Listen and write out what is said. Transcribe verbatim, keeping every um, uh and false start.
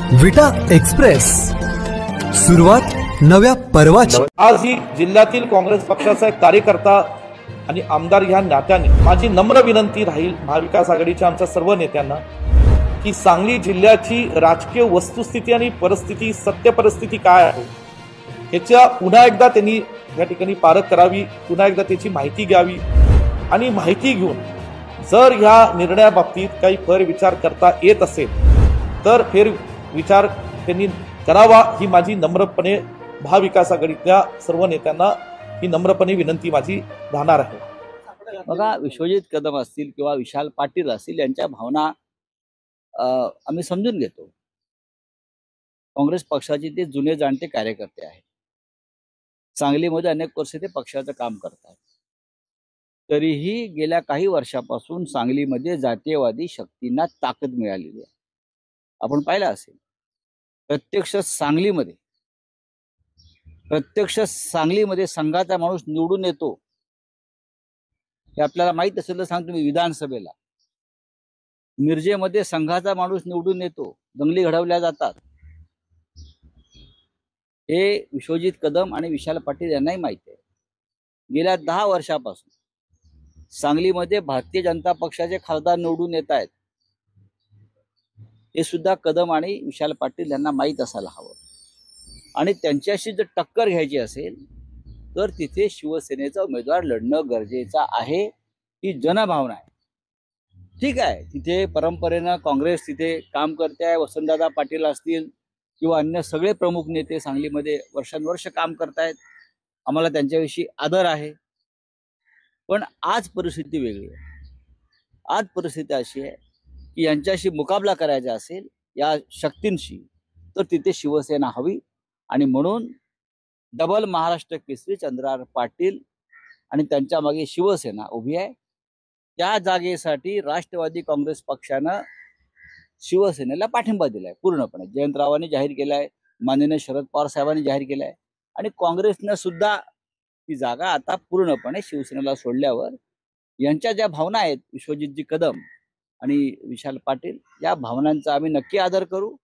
विटा एक्सप्रेस, सुरुवात नव्या पर्वाची। आज ही जिल्ह्यातील काँग्रेस पक्षाचा एक कार्यकर्ता आणि आमदार ह्या नात्याने माझी नम्र विनंती राहील महाविकास आघाडीच्या आमच्या सर्व नेत्यांना की सांगली जिल्ह्याची राजकीय वस्तुस्थिती आणि परिस्थिती, सत्य परिस्थिती काय आहे याच्या पुन्हा एकदा त्यांनी या ठिकाणी पारख करावी, पुन्हा एकदा त्याची माहिती घ्यावी आणि माहिती घेऊन जर ह्या निर्णयाबाबतीत काही फेर विचार करता येत असेल तर फेर विचार त्यांनी करावा, ही माझी नम्रपणे महाविकास आघाडीतल्या सर्व नेत्यांना ही नम्रपणे विनंती माझी राहणार आहे। बघा, विश्वजित कदम असतील किंवा विशाल पाटील असतील यांच्या भावना आम्ही समजून घेतो। काँग्रेस पक्षाचे ते जुने जाणते कार्यकर्ते आहेत, सांगलीमध्ये अनेक वर्ष ते पक्षाचं काम करतात। तरीही गेल्या काही वर्षापासून सांगलीमध्ये जातीयवादी शक्तींना ताकद मिळालेली आहे। आपण पाहिलं असेल, प्रत्यक्ष सांगलीमध्ये प्रत्यक्ष सांगलीमध्ये संघाचा माणूस निवडून येतो हे आपल्याला माहित असेल तर सांगतो मी। विधानसभेला मिरजेमध्ये संघाचा माणूस निवडून येतो, दंगली घडवल्या जातात, हे विश्वजित कदम आणि विशाल पाटील यांनाही माहिती आहे। गेल्या दहा वर्षापासून सांगलीमध्ये भारतीय जनता पक्षाचे खासदार निवडून येत आहेत, हे सुद्धा कदम आणि विशाल पाटील यांना माहीत असायला हवं। आणि त्यांच्याशी जर टक्कर घ्यायची असेल तर तिथे शिवसेनेचा उमेदवार लढणं गरजेचं आहे, ही जनभावना आहे। ठीक आहे, तिथे परंपरेनं काँग्रेस तिथे काम करते आहे, वसंतदादा पाटील असतील किंवा अन्य सगळे प्रमुख नेते सांगलीमध्ये वर्षानुवर्ष काम करतायत, आम्हाला त्यांच्याविषयी आदर आहे। पण आज परिस्थिती वेगळी आहे। आज परिस्थिती अशी आहे की यांच्याशी मुकाबला करायचा असेल या शक्तींशी तर तिथे शिवसेना हवी, आणि म्हणून डबल महाराष्ट्र केसरी चंद्रहार पाटील आणि त्यांच्या मागे शिवसेना उभी आहे। त्या जागेसाठी राष्ट्रवादी काँग्रेस पक्षानं शिवसेनेला पाठिंबा दिलाय पूर्णपणे। जयंतरावांनी जाहीर केलाय, माननीय शरद पवार साहेबांनी जाहीर केलाय, आणि काँग्रेसनं सुद्धा ती जागा आता पूर्णपणे शिवसेनेला सोडल्यावर यांच्या ज्या भावना आहेत विश्वजितजी कदम आणि विशाल पाटील, या भावनांचा आम्ही नक्की आदर करू।